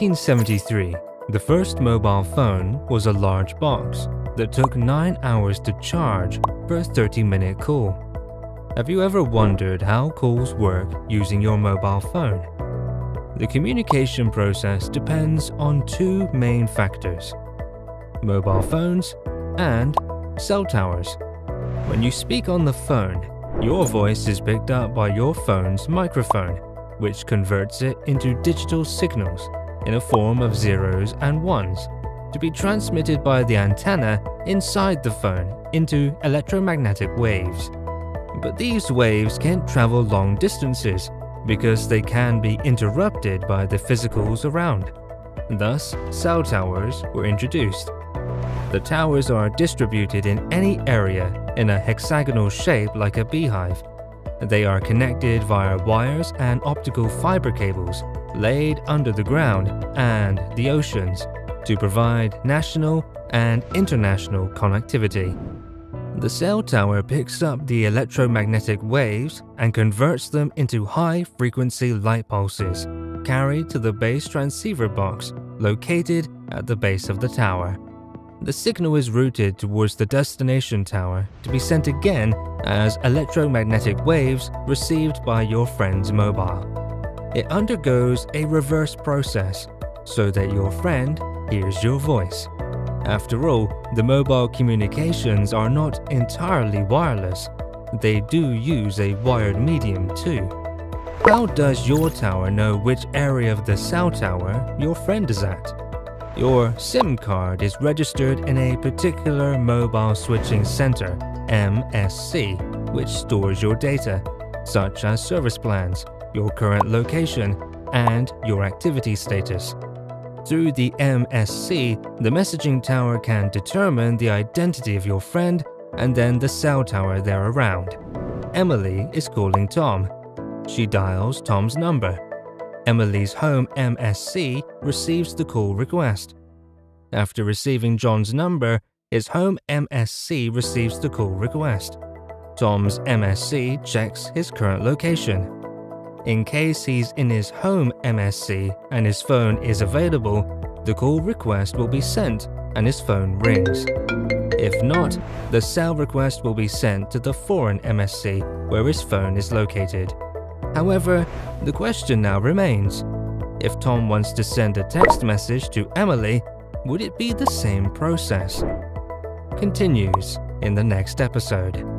1973, the first mobile phone was a large box that took 9 hours to charge for a 30-minute call. Have you ever wondered how calls work using your mobile phone? The communication process depends on two main factors: mobile phones and cell towers. When you speak on the phone, your voice is picked up by your phone's microphone, which converts it into digital signals in a form of zeros and ones to be transmitted by the antenna inside the phone into electromagnetic waves. But these waves can't travel long distances because they can be interrupted by the physicals around. Thus, cell towers were introduced. The towers are distributed in any area in a hexagonal shape like a beehive. They are connected via wires and optical fiber cables laid under the ground and the oceans to provide national and international connectivity. The cell tower picks up the electromagnetic waves and converts them into high-frequency light pulses carried to the base transceiver box located at the base of the tower. The signal is routed towards the destination tower to be sent again as electromagnetic waves received by your friend's mobile. It undergoes a reverse process so that your friend hears your voice. After all, the mobile communications are not entirely wireless. They do use a wired medium too. How does your tower know which area of the cell tower your friend is at? Your SIM card is registered in a particular mobile switching center, MSC, which stores your data, such as service plans, your current location, and your activity status. Through the MSC, the messaging tower can determine the identity of your friend and then the cell tower they're around. Emily is calling Tom. She dials Tom's number. Emily's home MSC receives the call request. After receiving John's number, his home MSC receives the call request. Tom's MSC checks his current location. In case he's in his home MSC and his phone is available, the call request will be sent and his phone rings. If not, the cell request will be sent to the foreign MSC where his phone is located. However, the question now remains: if Tom wants to send a text message to Emily, would it be the same process? Continues in the next episode.